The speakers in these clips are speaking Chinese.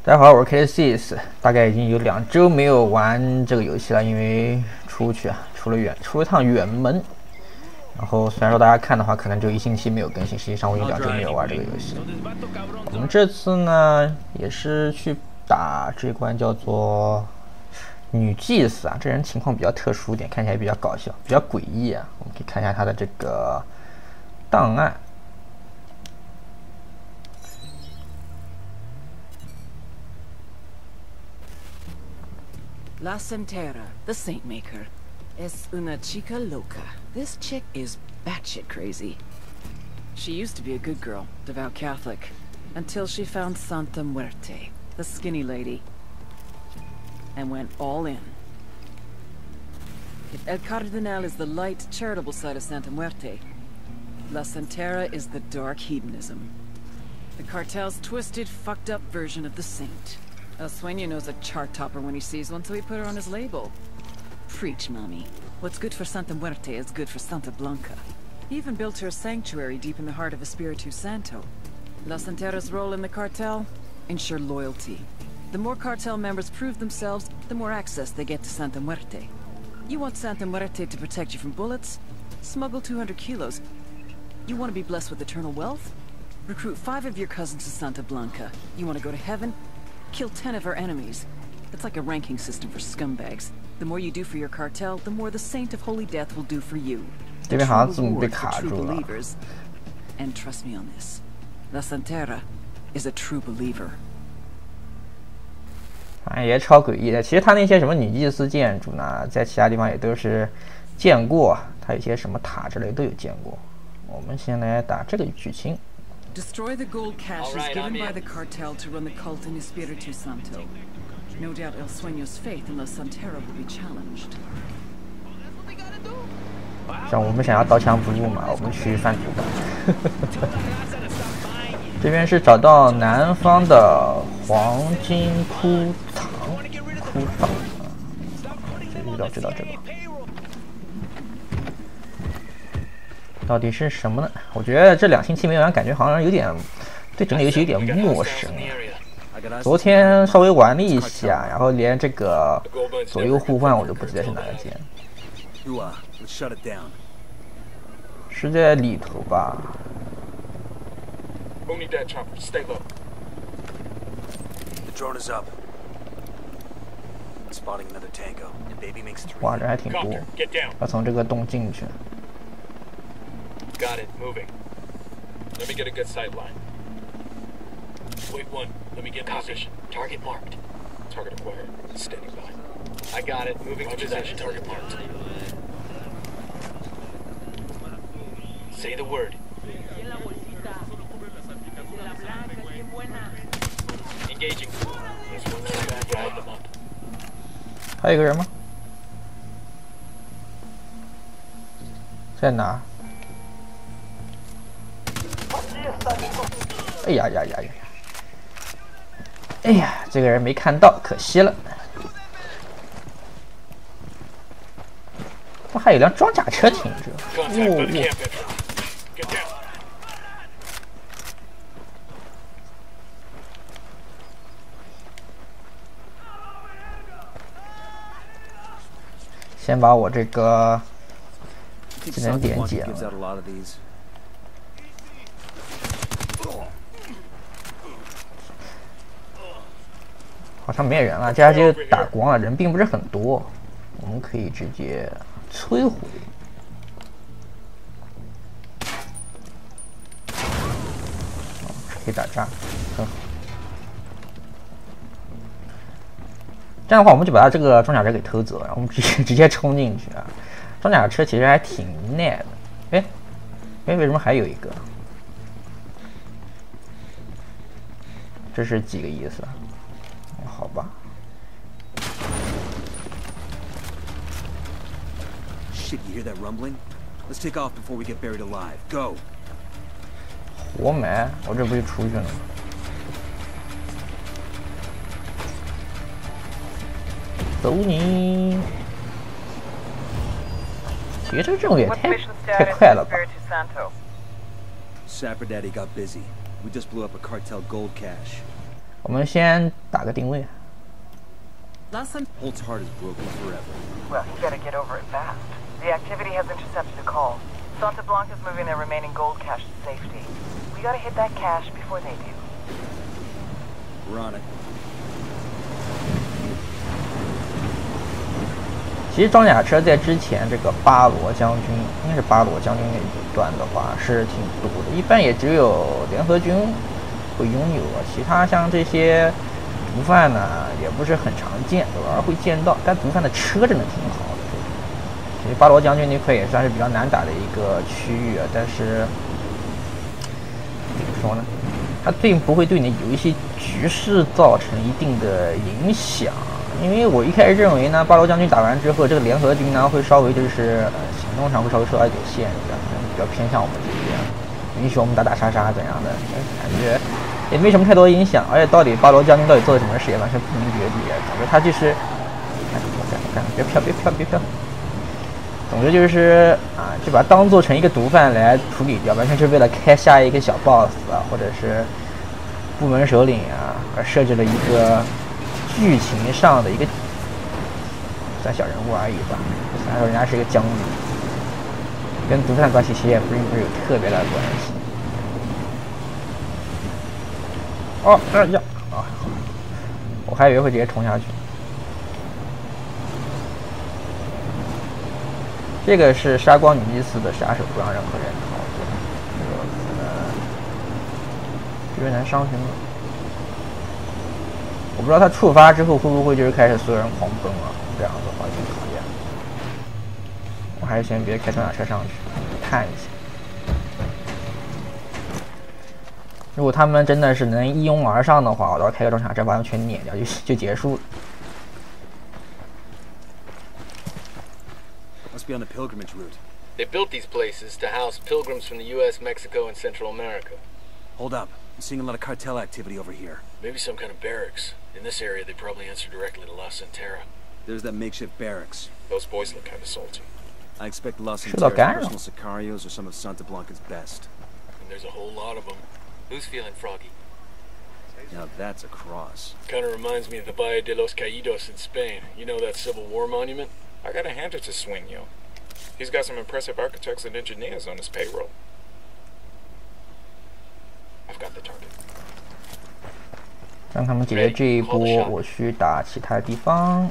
大家好，我是 KSS， 大概已经有2周没有玩这个游戏了，因为出了一趟远门。然后虽然说大家看的话，可能就1星期没有更新，实际上我有2周没有玩这个游戏。我们这次呢，也是去打这关叫做女祭司啊，这人情况比较特殊一点，看起来比较搞笑，比较诡异啊。我们可以看一下他的这个档案。 La Santera, the Saint Maker, es una chica loca. This chick is batshit crazy. She used to be a good girl, devout Catholic, until she found Santa Muerte, the skinny lady, and went all in. If El Cardenal is the light, charitable side of Santa Muerte, La Santera is the dark hedonism. The cartel's twisted, fucked up version of the saint. El Sueño knows a chart topper when he sees one, so he put her on his label. Preach, mommy. What's good for Santa Muerte is good for Santa Blanca. He even built her a sanctuary deep in the heart of Espiritu Santo. La Santera's role in the cartel? Ensure loyalty. The more cartel members prove themselves, the more access they get to Santa Muerte. You want Santa Muerte to protect you from bullets? Smuggle 200 kilos. You want to be blessed with eternal wealth? Recruit 5 of your cousins to Santa Blanca. You want to go to heaven? Kill 10 of her enemies. It's like a ranking system for scumbags. The more you do for your cartel, the more the Saint of Holy Death will do for you. The true reward for true believers. And trust me on this, La Santera is a true believer. 反正也超诡异的。其实他那些什么女祭司建筑呢，在其他地方也都是见过，他有些什么塔之类都有见过。我们先来打这个剧情。 Destroy the gold caches given by the cartel to run the cult in Espiritu Santo. No doubt El Sueño's faith in La Santera will be challenged. 像我们想要刀枪不入嘛，我们去贩毒吧。这边是找到南方的黄金窟藏，知道这个。 到底是什么呢？我觉得这2星期没玩，感觉好像有点对整个游戏有点陌生。昨天稍微玩了一下，然后连这个左右互换我都不记得是哪个键。是在里头吧？哇，人还挺多。要从这个洞进去。 Got it. Moving. Let me get a good sight line. Wait 1. Let me get position. Target marked. Target acquired. Standing by. I got it. Moving to position. Target marked. Say the word. Engaging. This one's not bad. Follow them up. 还有一个人吗？在哪？ 哎呀！哎呀，这个人没看到，可惜了。他还有辆装甲车停着。先把我这个技能点解了。 好像没人了，这家就打光了，人并不是很多，我们可以直接摧毁。可以打炸，很好。这样的话，我们就把他这个装甲车给偷走了，然后我们直接冲进去啊！装甲车其实还挺耐的。哎，为什么还有一个？这是几个意思啊？ 好吧。 Shit, you hear that rumbling? Let's take off before we get buried alive. Go. 活埋，我这不就出去了吗？走你！其实这种也太快了吧！ Sapper Daddy got busy. We just blew up a cartel gold cache. 我们先打个定位。 Holt's heart is broken forever. Well, you better get over it fast. The activity has intercepted a call. Santa Blanca's moving their remaining gold cache to safety. We gotta hit that cache before they do. We're on it. 其实装甲车在之前这个巴罗将军，应该是巴罗将军那一段的话是挺多的，一般也只有联合军会拥有，其他像这些毒贩呢也不是很常见，偶尔会见到。但毒贩的车真的挺好的，其实巴罗将军那块也算是比较难打的一个区域啊，但是怎么说呢？它并不会对你游戏局势造成一定的影响。 因为我一开始认为呢，巴罗将军打完之后，这个联合军呢会稍微就是行动上会稍微受到一点限制，比较偏向我们这边，允许我们打打杀杀怎样的，感觉也没什么太多影响。而且到底巴罗将军到底做了什么事，也完全不明觉厉。总之他就是，看，别飘。总之就是啊，就把它当做成一个毒贩来处理掉，完全是为了开下一个小 boss 啊，或者是部门首领啊，而设置了一个。 剧情上的一个算小人物而已吧，虽然说人家是一个将军，跟毒贩关系其实也不是有特别大的关系。哦，呀啊！我还以为会直接冲下去。这个是杀光女祭司的杀手，不让任何人逃过。这个难伤神了。 我不知道他触发之后会不会就是开始所有人狂奔啊？这样的话挺讨厌。我还是先别开装甲车上去，探一下。如果他们真的是能一拥而上的话，我到时候开个装甲车把他们全撵掉就结束了。 Must be on the pilgrimage route. They built these places to house pilgrims from the U.S., Mexico, and Central America. Hold up. I'm seeing a lot of cartel activity over here. Maybe some kind of barracks. In this area, they probably answer directly to La Santera. There's that makeshift barracks. Those boys look kind of salty. I expect La Santera's personal sicarios are some of Santa Blanca's best. And there's a whole lot of them. Who's feeling froggy? Now that's a cross. Kind of reminds me of the Valle de los Caídos in Spain. You know that Civil War monument? I gotta hand it to Sueño. He's got some impressive architects and engineers on his payroll. I've got the target. 让他们解决这一波，我去打其他地方。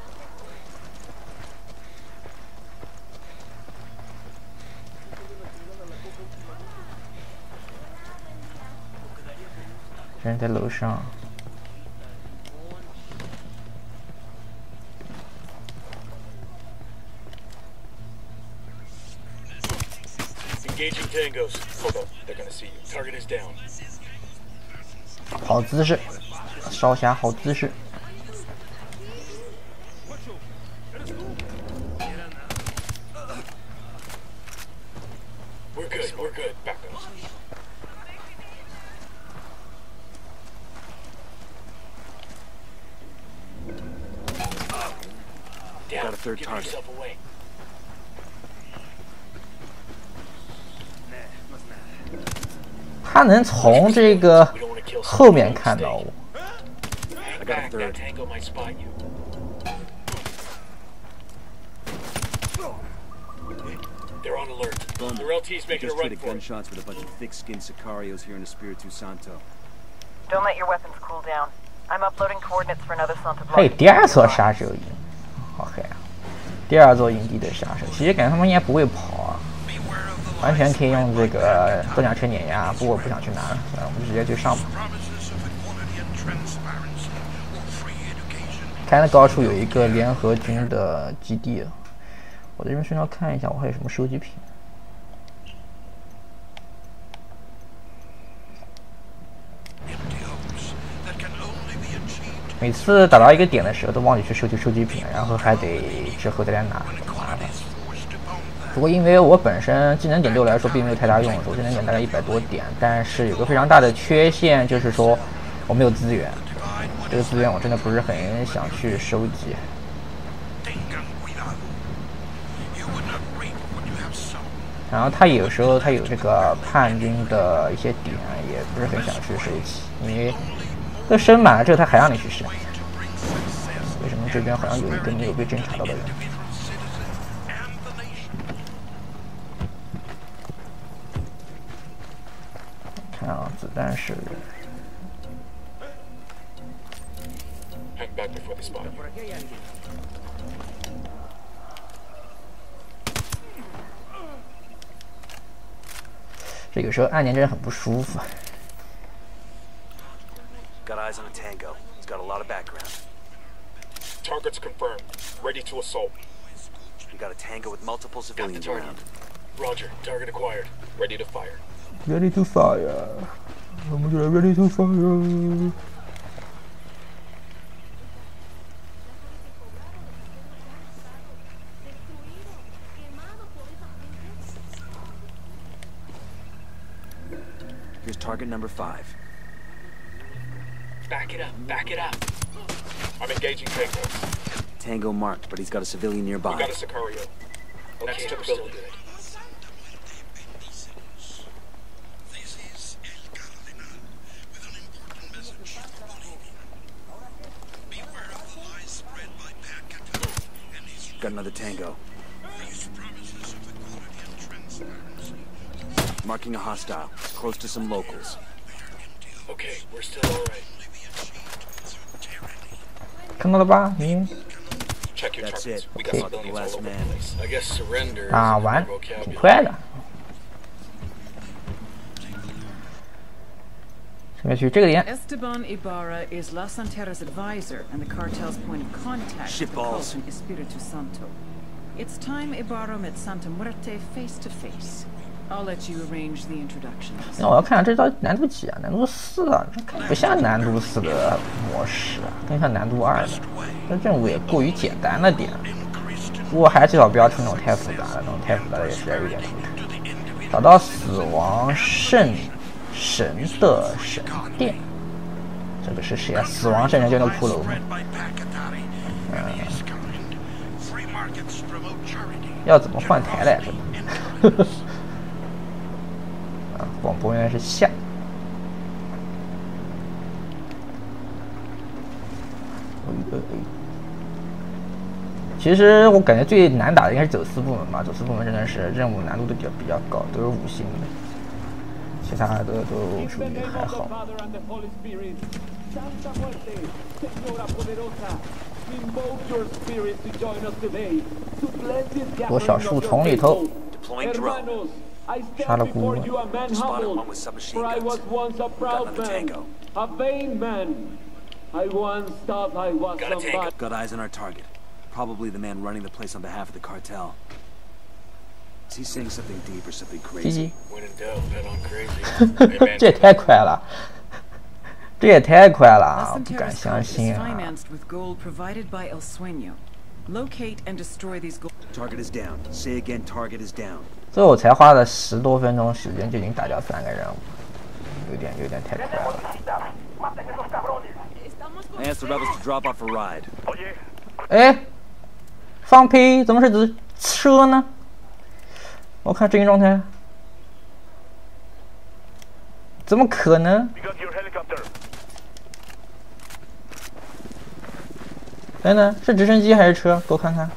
人在楼上。 Engaging tangos. Hold up, they're gonna see you. Target is down. 好姿势，少侠好姿势。 We're good. Back up. Down. Got a third Give target. yourself away. 他能从这个后面看到我。 Hang back, that tango might spot you. They're on alert. The LT's making a Just run traded for it. gunshots with a bunch of thick-skinned sicarios here in Espiritu Santo. Don't let your weapons cool down. I'm uploading coordinates for another Santa 还有 Blanca. 第二座杀手营，好黑啊！第二座营地的杀手，其实感觉他们应该不会跑啊，完全可以用这个装甲车碾压。不过我不想去拿了，我们直接去上吧。看那高处有一个联合军的基地，我这边顺道看一下，我还有什么收集品。 每次打到一个点的时候，都忘记去收集收集品，然后还得之后再来拿，麻烦。不过因为我本身技能点对我来说并没有太大用处，技能点大概100多点，但是有个非常大的缺陷，就是说我没有资源，这个资源我真的不是很想去收集。然后他有时候他有这个叛军的一些点，也不是很想去收集，因为都升满了之后，他还让你去升。为什么这边好像有一个没有被侦查到的人？看啊，子弹是。 Hang back before they spot you. 这有时候按键真的很不舒服。 Got eyes on a tango. He's got a lot of background. Targets confirmed. Ready to assault. We got a tango with multiple civilians around. Roger. Target acquired. Ready to fire. Ready to fire. 我们就来 ready to fire. Here's target number 5. Back it up. Back it up. I'm engaging Tango. Tango marked, but he's got a civilian We nearby. got a Sicario. Next to the building. Got another tango. Marking a hostile, close to some locals. Okay, we're still alright. 看到了吧？你 Check your That's targets. it. We got Fuck the civilians all last over the man. place. I guess surrender is 打 in 完 their 挺 vocabulary. 快的。什么区？这个点 Esteban Ibarra is La Santera's advisor and the cartel's point of contact for the cult Shitballs. in Espiritu Santo. It's time Ibarra met Santa Muerte face to face. I'll let you arrange the introductions. 那我要看看这到底难度几啊？难度4啊，这不像难度4的模式啊，更像难度2的。这任务也过于简单了点。不过还是最好不要出那种太复杂的，那种太复杂的也实在有点头疼。找到死亡圣神的神殿，这个是谁啊？死亡圣人就那骷髅吗？要怎么换台来着？啊，广播原来是下。其实我感觉最难打的应该是走私部门吧，走私部门真的是任务难度都比较高，都是5星的，其他的都属于还好。躲小树丛里头， Deploying drone. 杀了孤儿。 Spotted one with submachine guns. Got another tango. A vain man. I once thought I was Got a tango. somebody. Got eyes on our target. Probably the man running the place on behalf of the cartel. Is he saying something deep or something 鸡 crazy? 鸡， When in doubt, bet on crazy. Hey, man, 这也太快了，这也太快了啊！ La 不敢 Santera's 相 cult is 信啊！ financed with gold provided by El Sueño. Locate and destroy these gold. Target is down. Say again, target is down. 最后我才花了10多分钟时间就已经打掉3个任务，有点太快了。 I asked the rebels to drop off a ride. 哎，放屁！怎么是指车呢？我看阵营状态，怎么可能？等等，是直升机还是车？给我看看。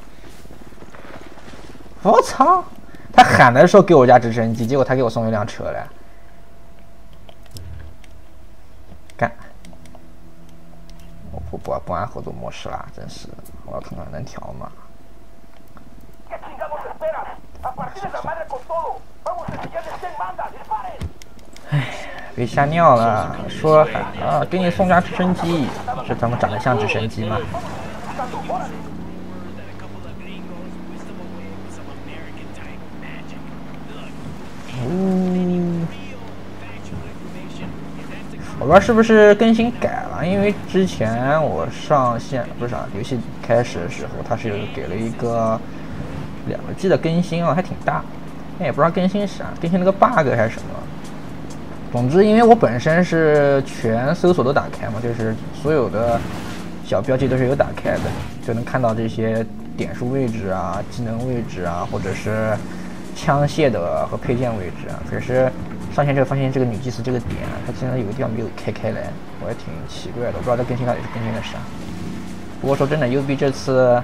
我操！他喊的时候给我架直升机，结果他给我送一辆车来。干！我不按合作模式啦，真是！我要看看能调吗？唉，别吓尿了！说喊啊，给你送架直升机，是他们长得像直升机吗？我不知道是不是更新改了，因为之前我上线不是游戏开始的时候，它是有给了一个2个 G 的更新啊，还挺大，但也不知道更新啥，更新了个 bug 还是什么。总之，因为我本身是全搜索都打开嘛，就是所有的小标记都是有打开的，就能看到这些点数位置啊、技能位置啊，或者是枪械的和配件位置啊。可是上线之后发现这个女祭司这个点，它竟然有个地方没有开来，我还挺奇怪的，我不知道它更新到底是更新了啥。不过说真的 ，UB 这次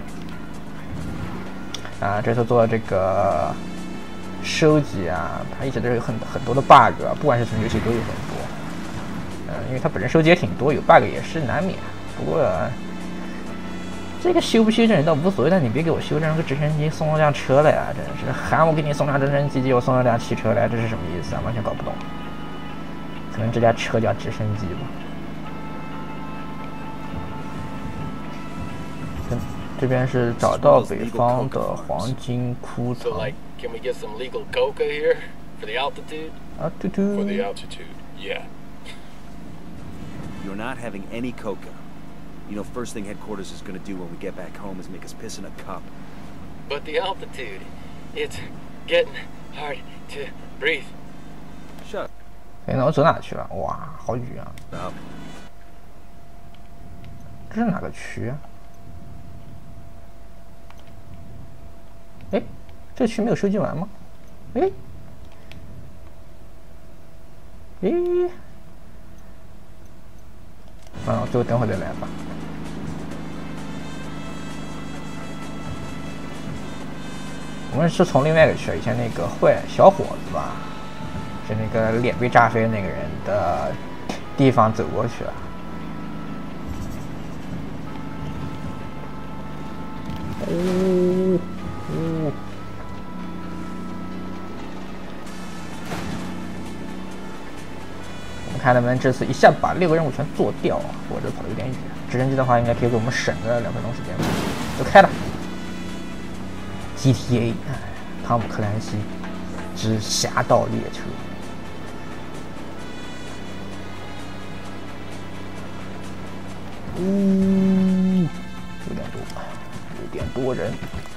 这次做这个收集啊，它一直都有很多的 bug， 不管是什么游戏都有很多。因为它本身收集也挺多，有 bug 也是难免。不过这个修不修正倒无所谓，但你别给我修正个直升机送了辆车来啊！真是喊我给你送辆直升机，结果送了辆汽车来，这是什么意思啊？完全搞不懂。可能这辆车叫直升机吧。这边是找到北方的黄金枯藤。 Can we get some legal coca here for the altitude? For the altitude, yeah. You're not having any coca. You know, first thing headquarters is gonna do when we get back home is make us piss in a cup. But the altitude, it's getting hard to breathe. Shut up. 哎，那我走哪去了？哇，好远啊！这是哪个区啊？哎，这区没有收集完吗？哎，最后等会再来吧。我们是从另外一个区，以前那个小伙子吧，是那个脸被炸飞那个人的地方走过去了。我们看能不能这次一下把6个任务全做掉。我这跑得有点远，直升机的话应该可以给我们省个2分钟时间吧。就开了。GTA， 汤姆克兰西之侠盗猎车。有点多人。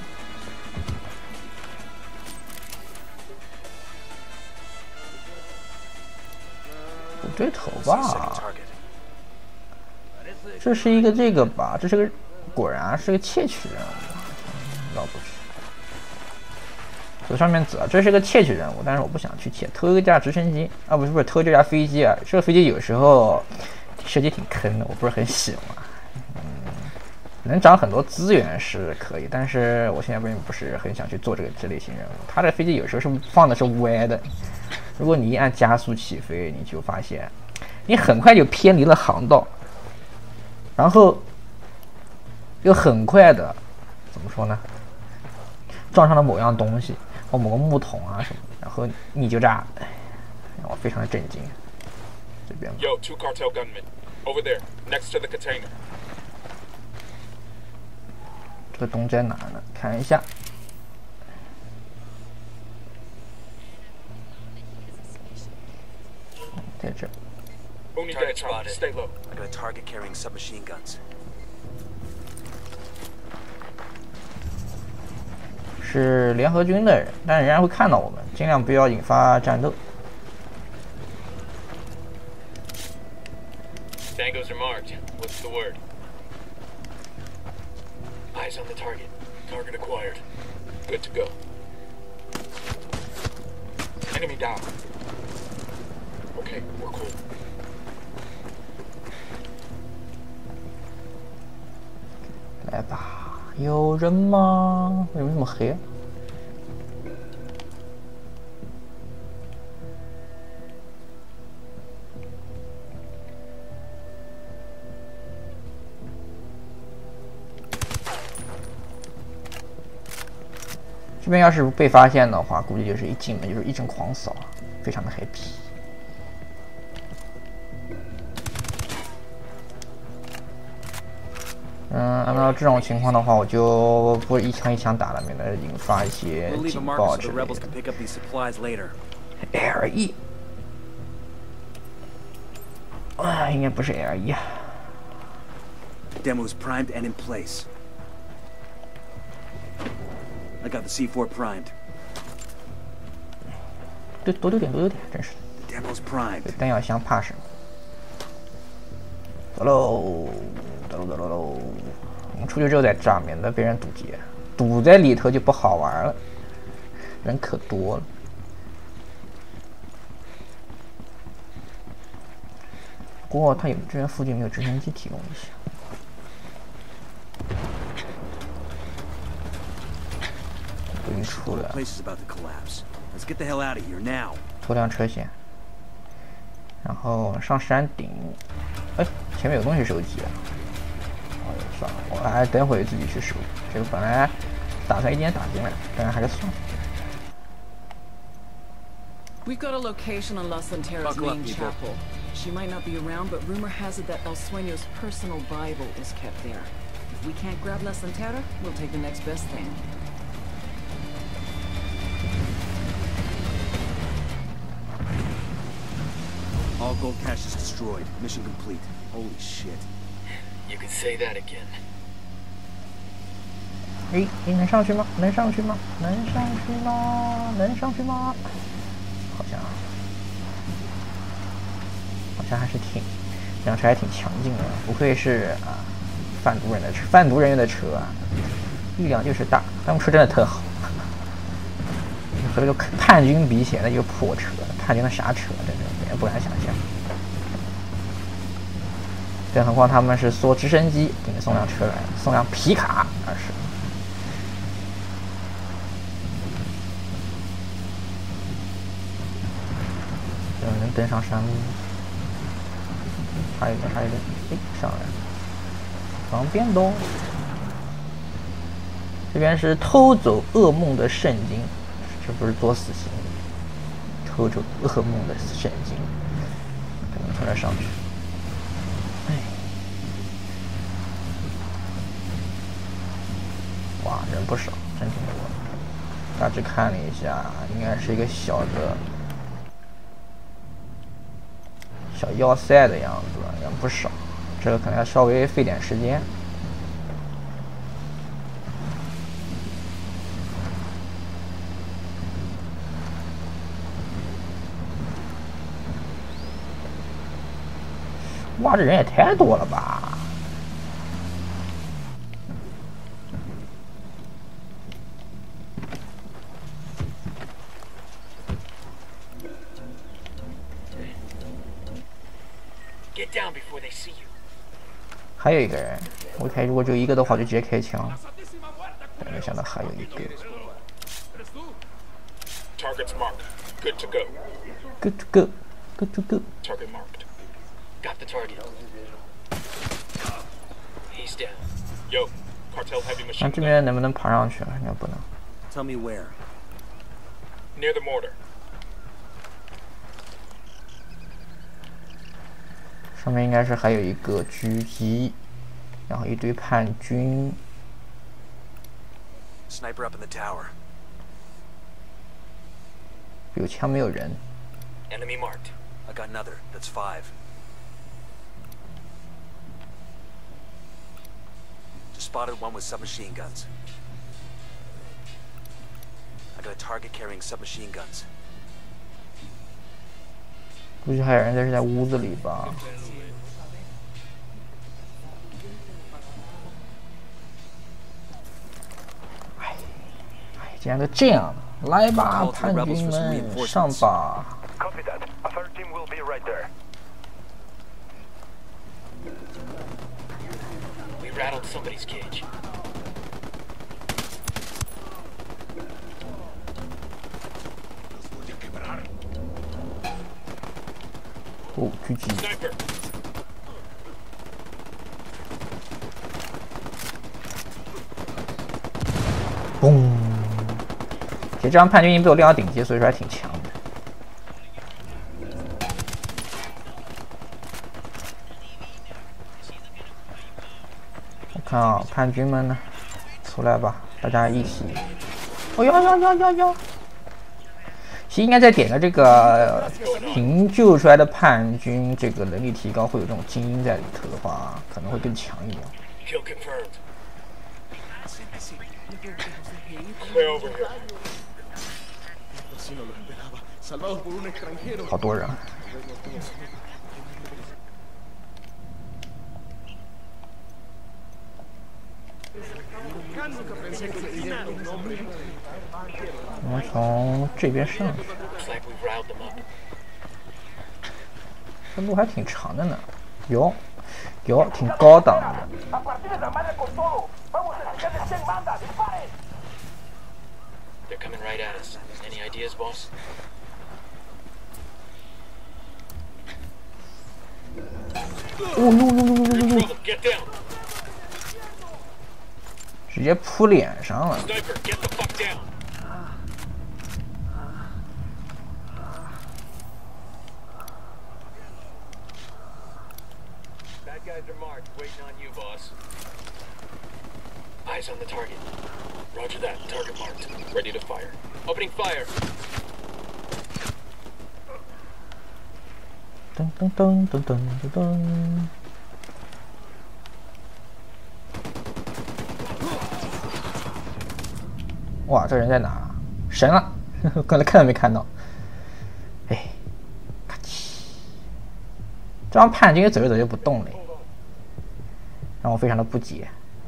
不对头吧？这是一个这个吧？这是个果然是个窃取任务，绕过去。从上面走，这是个窃取任务，但是我不想去窃，偷一架直升机啊，不是偷这架飞机啊，这个飞机有时候设计挺坑的，我不是很喜欢。能涨很多资源是可以，但是我现在并不是很想去做这类型任务。它的飞机有时候是放的是歪的，如果你一按加速起飞，你就发现你很快就偏离了航道，然后又很快的怎么说呢，撞上了某样东西或某个木桶啊什么，然后你就炸，让我非常的震惊。这边 Yo, 2 cartel gunmen over there, next to the container. 这个东在哪呢？看一下，在这。 Stay low. I got a target carrying submachine guns. 是联合军的人，但仍然会看到我们，尽量不要引发战斗。 Tangos are marked. What's the word? Eyes on the target. Target acquired. Good to go. Enemy down. Okay, we're cool. 来吧，有人吗？为什么这么黑啊？这边要是被发现的话，估计就是一进门就是一阵狂扫，非常的 happy。按照这种情况的话，我就不一枪一枪打了，免得引发一些警报之类的。LE， 应该不是 LE 啊。 Demo's primed and in place. I got the C4 primed. 对，多留点，真是。 Demo's primed. 弹药箱怕什么？走喽！我们出去之后再炸，免得被人堵截。堵在里头就不好玩了，人可多了。 不过它有这边附近没有直升机提供一下。都已经出了， Place is about to collapse. Let's get the hell out of here now. 拖辆车线，然后上山顶。哎，前面有东西收集啊！哦，算了，我还等会自己去收。这个本来打算一点打进来，但是还是算了。 We've got a location on La Santera's Buckle up, main people. chapel. She might not be around, but rumor has it that El Sueño's personal Bible is kept there. If we can't grab La Santera, we'll take the next best thing. All gold cache is destroyed. Mission complete. Holy shit. You can say that again. 哎，你能上去吗？能上去吗？能上去吗？能上去吗？好像还是挺，这辆车还挺强劲的，不愧是啊，贩毒人员的车啊，力量就是大，他们车真的特好。和这个叛军比起来，那就是破车，叛军的啥车，真的也不敢想象。更何况他们是坐直升机给你送辆车来，送辆皮卡，而是。 能登上山路，还有一个，哎，上来，方便多。这边是偷走噩梦的圣经，这不是作死行为，偷走噩梦的圣经，可能从这上去。哎，哇，人不少，真挺多。大致看了一下，应该是一个小的。 小要塞的样子，人不少，这个可能要稍微费点时间。哇，这人也太多了吧！ Get down before they see you. 还有一个人，我看如果只有一个的话，就直接开枪。但没想到还有一个。 Target's marked. Good to go. Good to go. Good to go. Target marked. Got the target. He's down. Yo, cartel heavy 那 machine 这 gun 边能不能爬上去啊？应该不能。 Tell me where. near the mortar. 上面应该是还有一个狙击，然后一堆叛军。 Sniper up in the tower. 有枪没有人。 Enemy marked. I got another. That's 5. Just spotted one with submachine guns. I got a target carrying submachine guns. 估计还有人在屋子里吧。哎，既然都这样了，来吧，叛军们，上吧！ Copy that. A third team will be right there. We rattled somebody's cage. 哦，狙击！ Sniper. 嘣！其实这张叛军已经被我练到顶级，所以说还挺强的。我看啊，叛军们呢，出来吧，大家一起！哦哟！其实应该再点个这个营救出来的叛军，这个能力提高，会有这种精英在里头的话，可能会更强一点。 Kill confirmed. Clear over here. 好多人。我们从这边上去， Looks like we've riled them up. 这路还挺长的呢。 哟，哟，挺高档的。 They're coming right at us. Any ideas, boss? Get down. 直接扑脸上了。 Sniper, get the fuck down. Bad guys are marked, waiting on you, boss. Eyes on the target. Roger that. Target marked. Ready to fire. Opening fire. 噔噔噔噔噔噔噔。哇，这人在哪？神了！刚才看都没看到。哎，咔嚓！这帮叛军走着走就不动了，让我非常的不解。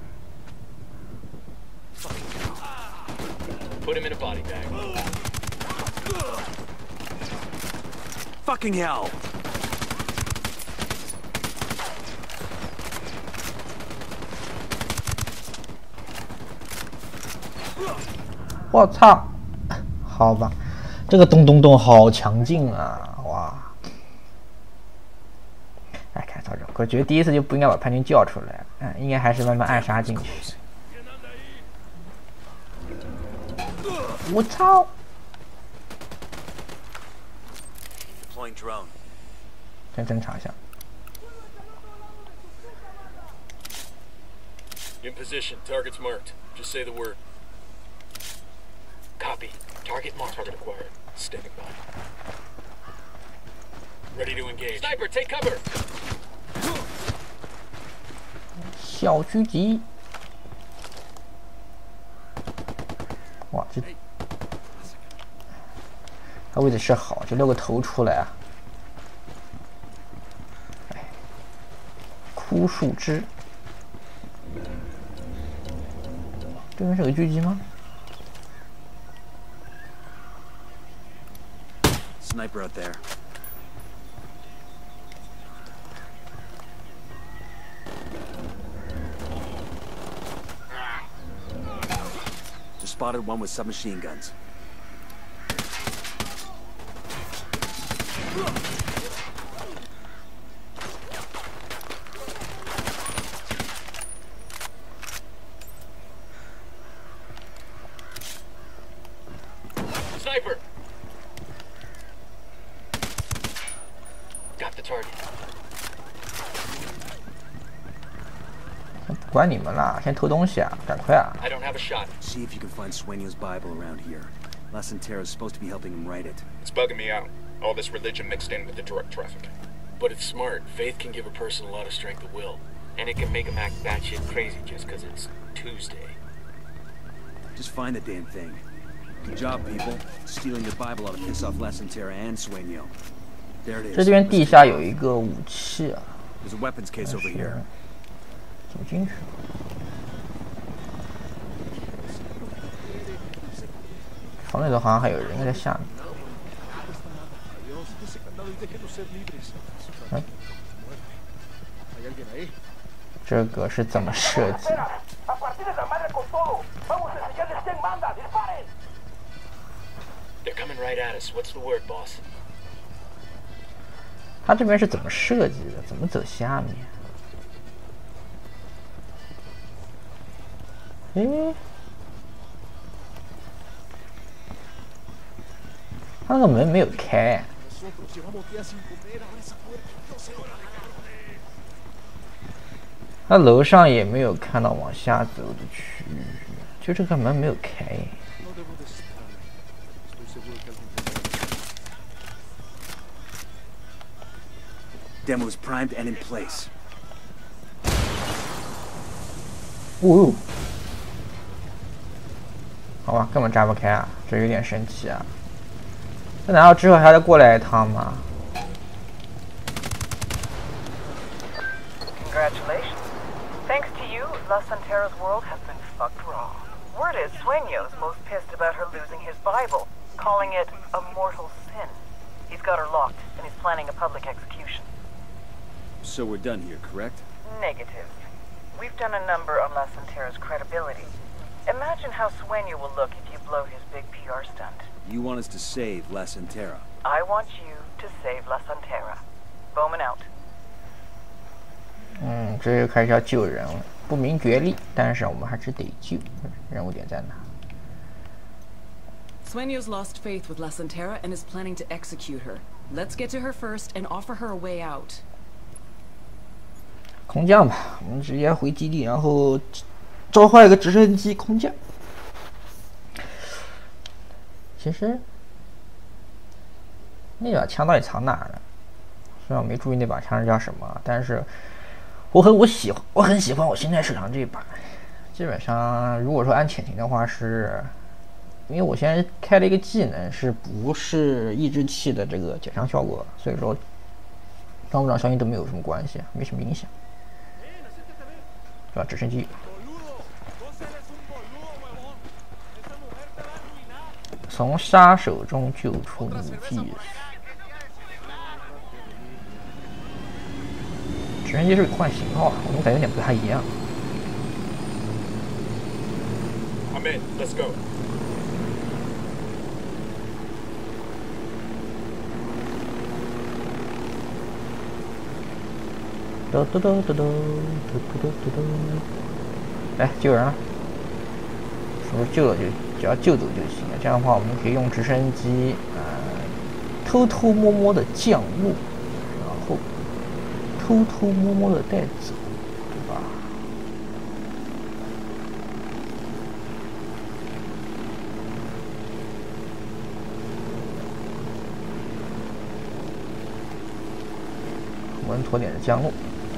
Put him in a body bag. Fucking hell! 我操！好吧，这个咚咚咚好强劲啊！哇！哎，看操作，我觉得第一次就不应该把叛军叫出来，应该还是慢慢暗杀进去。我操！ Deploying drone. 先侦查一下。 In position. Target's marked. Just say the word. Copy. Target marked. Target acquired. Standing by. Ready to engage. Sniper, take cover. 小狙击。哇，这他位置是好，就露个头出来啊！哎，枯树枝。对面是个狙击吗？ Sniper out there. Just spotted one with submachine guns. Sniper. Got the target. 不管你们啦，先偷东西啊，赶快啊！ I don't have a shot. See if you can find Sueño's Bible around here. La Santera's supposed to be helping him write it. It's bugging me out. All this religion mixed in with the drug trafficking. But it's smart. Faith can give a person a lot of strength of will. And it can make them act batshit crazy just because it's Tuesday. Just find the damn thing. Good job, people. Stealing the Bible ought to piss off La Santera and Sueño. There it is. 这边地下有一个武器啊， There's a weapons case over here. 走进去。房里头好像还有人在下面。哎，这个是怎么设计？ They're coming right at us. What's the word, boss? 它这边是怎么设计的？怎么走下面？诶，它那个门没有开。它楼上也没有看到往下走的区域，就这个门没有开。 Demo's primed and in place. 哦，好吧，根本炸不开啊，这有点神奇啊。这难道之后还要再过来一趟吗？ Congratulations. Thanks to you, La Santera's world has been fucked raw. Word is Sueño's most pissed about her losing his Bible, calling it a mortal sin. He's got her locked, and he's planning a public execution. So we're done here, correct? Negative. We've done a number on La Santera's credibility. Imagine how Sueño will look if you blow his big PR stunt. You want us to save La Santera? I want you to save La Santera. Bowman out. 这就开始要救人了，不明觉厉，但是我们还是得救。任务点在哪？ Sueño's lost faith with La Santera and is planning to execute her. Let's get to her first and offer her a way out. 空降吧，我们直接回基地，然后召唤一个直升机空降。其实那把枪到底藏哪儿了？虽然我没注意那把枪是叫什么，但是我很喜欢我现在手上这把。基本上如果说按潜行的话是。 因为我现在开了一个技能，是不是抑制器的这个减伤效果，所以说装不装消音都没有什么关系，没什么影响。是吧？直升机从杀手中救出武器。直升机是换型号，我怎么感觉有点不太一样。 I'm in. Let's go. 来救人了，是不是救了就只要救走就行了？这样的话，我们可以用直升机偷偷摸摸的降落，然后偷偷摸摸的带走，对吧？稳妥点的降落。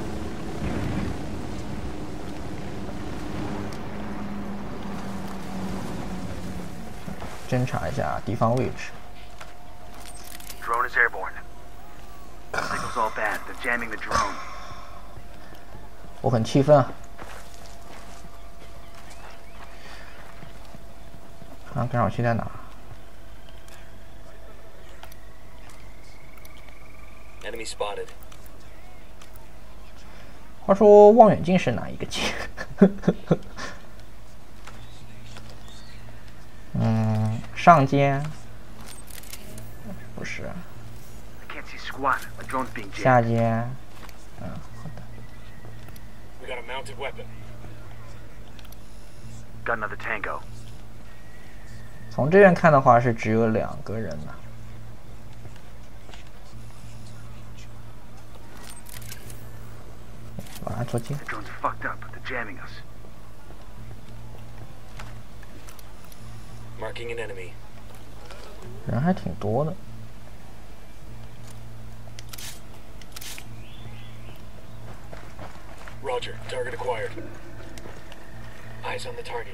侦查一下敌方位置。 Drone is airborne. Signal's all bad. They're jamming the drone. 我很气愤啊！看干扰器在哪？ Enemy spotted. 话说望远镜是哪一个镜？上肩？不是。下肩？好的。 We got a mounted weapon. Got another tango. 从这边看的话是只有2个人呢。我按错镜。 Drone's fucked up. They're jamming us. Marking an enemy. 人还挺多的。 Roger. Target acquired. Eyes on the target.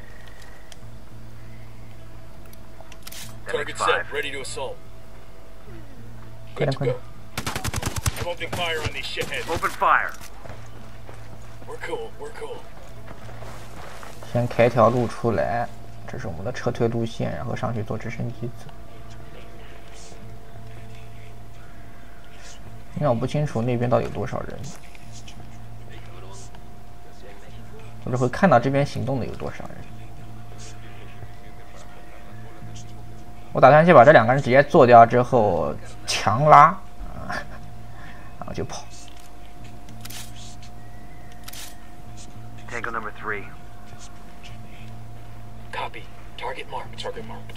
Target set. Ready to assault. Good to go. I'm opening fire on these shitheads. Open fire. We're cool. We're cool. 先开条路出来。 这是我们的撤退路线，然后上去坐直升机走。因为我不清楚那边到底有多少人，或者会看到这边行动的有多少人。我打算先把这2个人直接做掉之后强拉，然后就跑。 Tango number 3. Copy. Target marked. Target marked.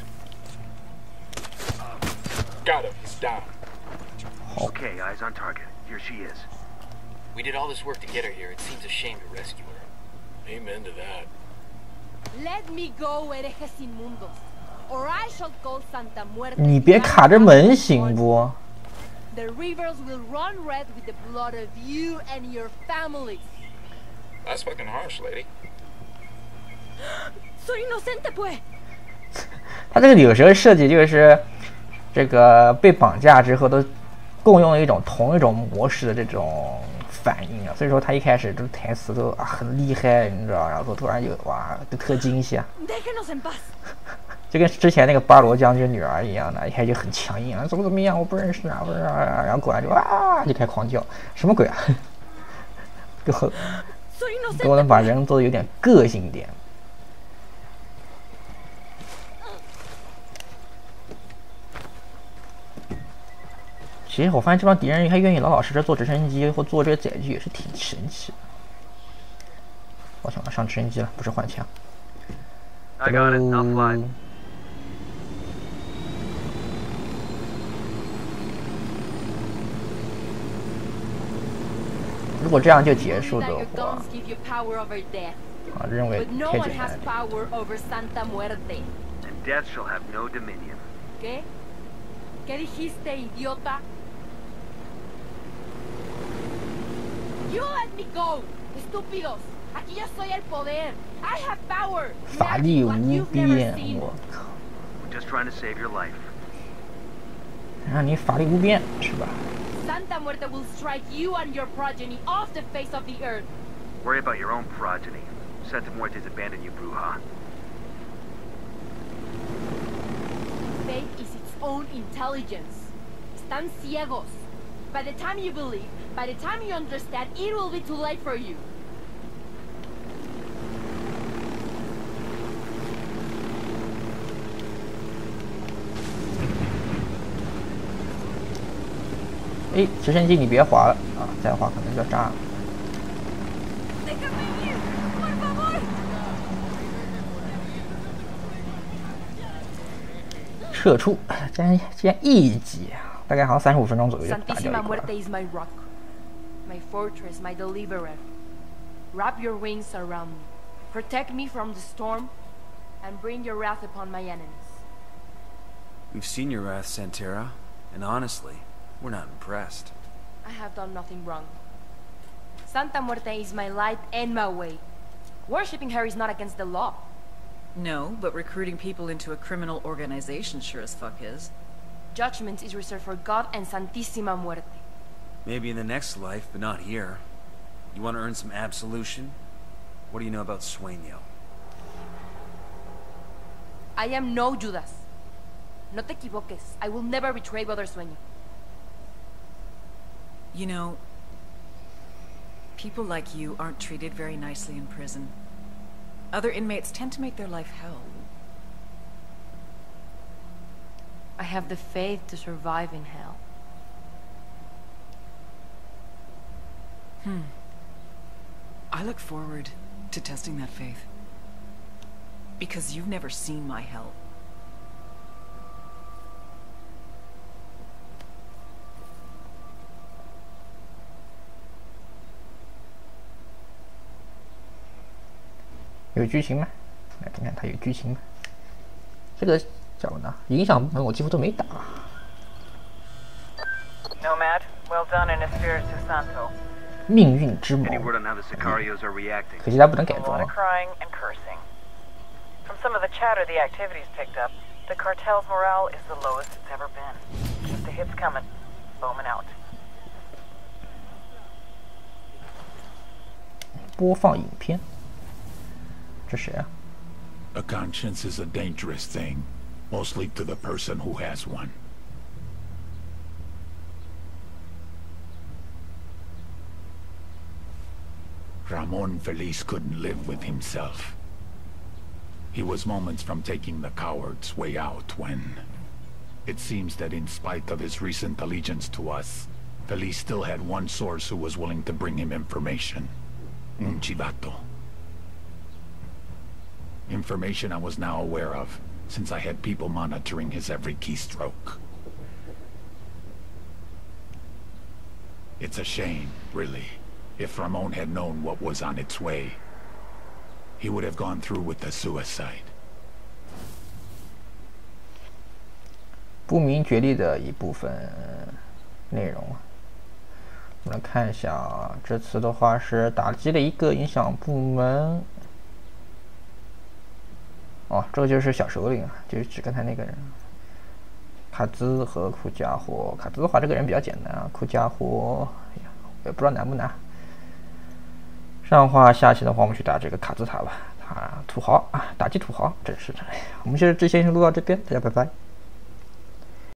Got him. He's down. Okay, eyes on target. Here she is. We did all this work to get her here. It seems a shame to rescue her. Amen to that. Let me go, herejes inmundos, or I shall call Santa Muerte. 你别卡着门行不？ The rivers will run red with the blood of you and your families. That's fucking harsh, lady. Soy inocente, pues. 他这个有时候设计就是这个被绑架之后都共用同一种模式的这种反应啊，所以说他一开始这台词都很厉害，你知道，然后突然就哇，都特惊喜啊。 Déjenos en paz. 就跟之前那个巴罗将军女儿一样的，一开始就很强硬啊，怎么样，我不认识啊，不是啊，然后果然就就开始狂叫，什么鬼啊？给我能把人做的有点个性一点。其实我发现这帮敌人还愿意老老实实坐直升机或坐这个载具，也是挺神奇的。我想上直升机了，不是换枪。 I got it. I'll fly. 如果这样就结束的 That your 话， guns give you power over death, 认为 but no 太 one 简 has 单了。 power over Santa Muerte. And death shall have no dominion. ¿Qué? ¿Qué dijiste, idiota? You let me go, estúpidos. Aquí yo soy el poder. I have power. 法力 Magic 无 like you've never 边， seen. 我靠！ We're just trying to save your life. 让你法力无边是吧？ Santa Muerte will strike you and your progeny off the face of the earth. Worry about your own progeny. Santa Muerte's abandoned you, Bruja. Faith is its own intelligence. Están ciegos. By the time you believe, by the time you understand, it will be too late for you. 哎，直升机你别滑了啊！再滑可能就要炸了。撤出，竟然一击啊！大概好像35分钟左右就打掉 Santísima 一块。 Muerte is my rock, my fortress, my deliverer. Wrap your wings around me, protect me from the storm, and bring your wrath upon my enemies. We've seen your wrath, Santera, and honestly, we're not impressed. I have done nothing wrong. Santa Muerte is my light and my way. Worshipping her is not against the law. No, but recruiting people into a criminal organization sure as fuck is. Judgment is reserved for God and Santísima Muerte. Maybe in the next life, but not here. You want to earn some absolution? What do you know about Sueño? I am no Judas. No te equivoques. I will never betray Brother Sueño. You know, people like you aren't treated very nicely in prison. Other inmates tend to make their life hell. I have the faith to survive in hell. I look forward to testing that faith. Because you've never seen my hell. 有剧情吗？来看看它有剧情吗？这个叫什么呢？影响部分我几乎都没打。 Nomad, well done in Espiritu Santo. 命运之谋， Any word on how the Sicarios are reacting? 可惜它不能改 A 装 lot。of crying and cursing. From some of the chatter the activity's picked up, the cartel's morale is the lowest it's ever been. Keep the hits coming. Bowman out. 播放影片，这谁啊？ A conscience is a dangerous thing, mostly to the person who has one. Ramon Feliz couldn't live with himself. He was moments from taking the coward's way out when... It seems that in spite of his recent allegiance to us, Feliz still had one source who was willing to bring him information. Un chivato. Information I was now aware of, since I had people monitoring his every keystroke. It's a shame, really. If Ramon had known what was on its way, he would have gone through with the suicide. 不明觉厉的一部分内容。我们来看一下啊，这次的话是打击了一个影响部门。哦，这个就是小首领啊，就是指刚才那个人，卡兹和库加霍。卡兹的话，这个人比较简单啊，库加霍，哎呀，也不知道难不难。这样的话，下期的话我们去打这个卡兹塔吧。 啊，土豪啊，打击土豪，真是的。我们这期先录到这边，大家拜拜。